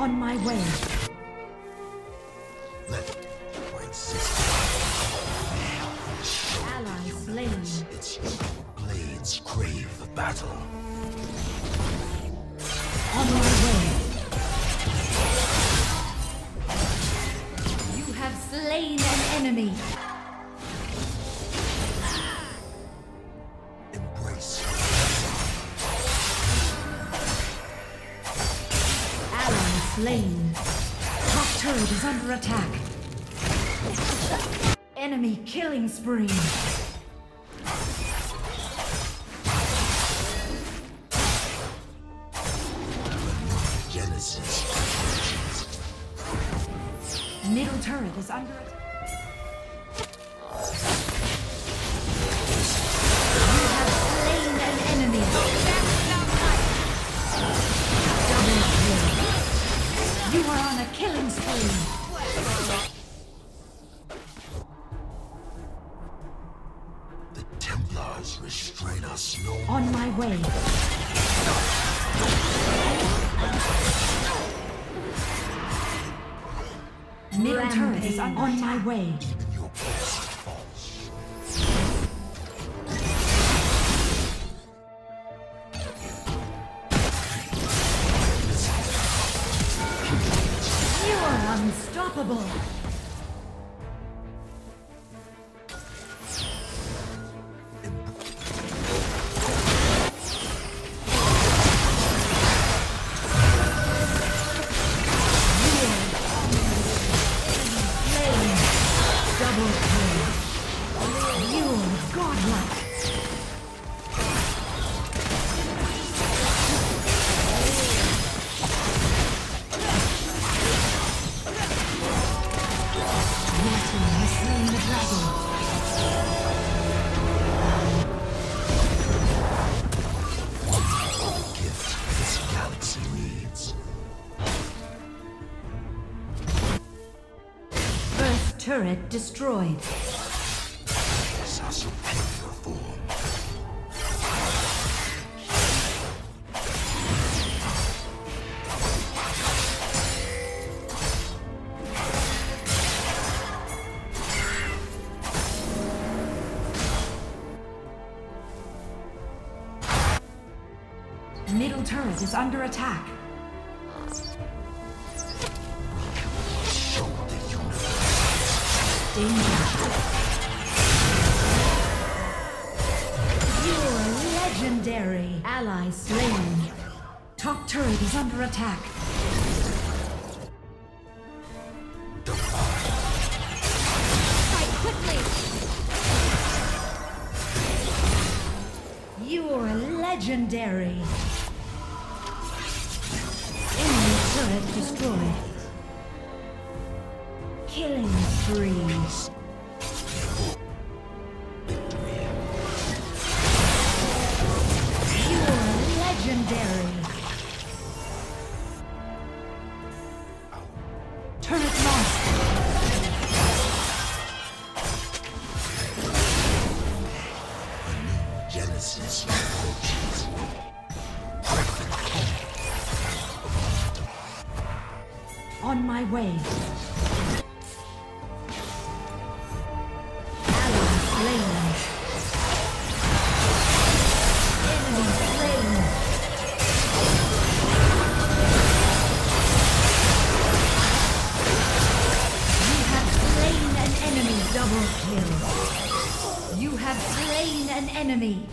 On my way. Ally slain. Its blades crave the battle. On my way. You have slain an enemy. Embrace. Ally slain. Top turret is under attack. Enemy killing spree. Middle turret is under attack. You have slain an enemy. That's not right. Double kill. You are on a killing spree. The Templars restrain us no more. On my way. Middle turret is on my way. Even your best falls. You are unstoppable. Turret destroyed. This is our superior form. Middle turret is under attack. Danger. You're legendary. Ally slain. Top turret is under attack. Fight quickly. You're legendary. Enemy turret destroyed. Killing spree. You're legendary. Turret lost. A new Genesis approaches. On my way. You have slain an enemy.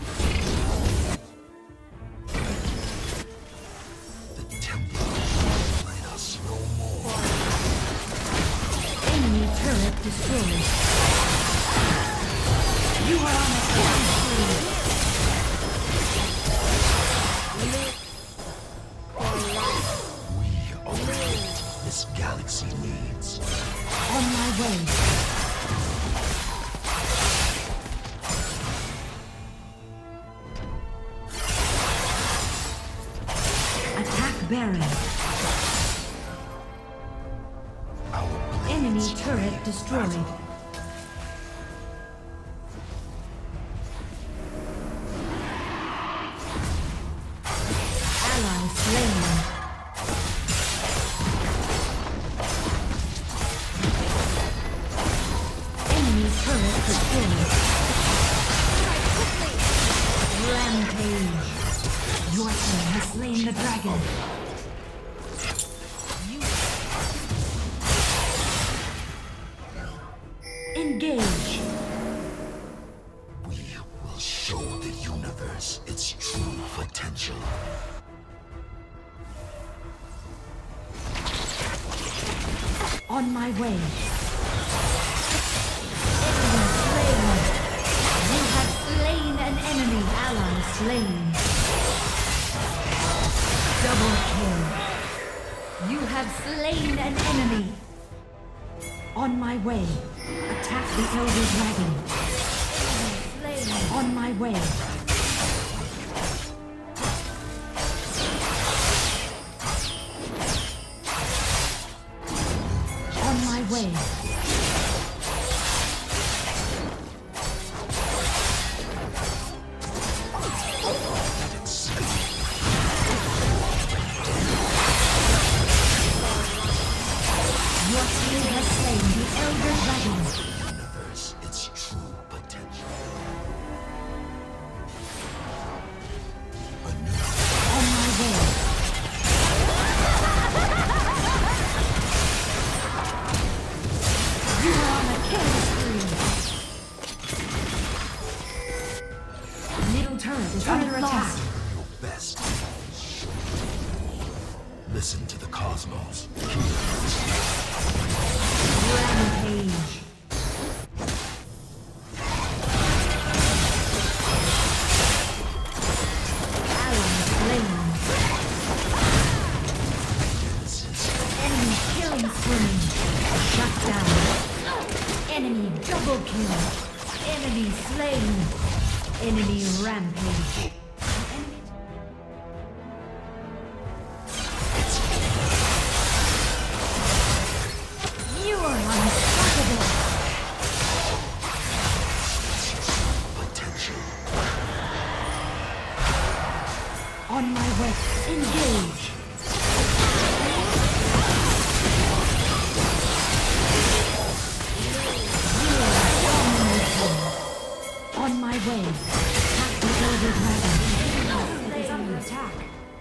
The Templars restrain us no more. Enemy turret destroyed. You are on a killing spree. We are what this galaxy needs. On my way. Baron. Enemy turret destroyed. Ally slain. dragon. Engage. We will show the universe its true potential. On my way. Enemy slain. You have slain an enemy. Ally slain. Double kill. You have slain an enemy. On my way. Attack the Elder Dragon. Enemy slain. On my way. On my way. Your team has slain the Elder Dragon. Universe its true potential. On my way. You are on a killing spree. Middle turret is under attack. Your best. Listen to the cosmos. Rampage. Ally slain. Enemy killing spree. Shut down. Enemy double kill. Enemy slain. Enemy rampage. You are unstoppable. Potential. On my way. Engage. You are dominating. On my way. Attack the Elder Dragon. Is under attack.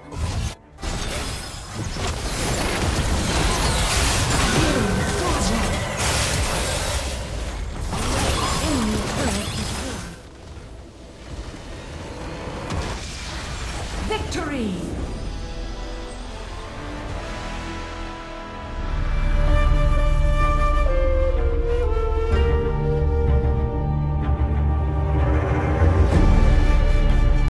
Enemy turret destroyed. Victory!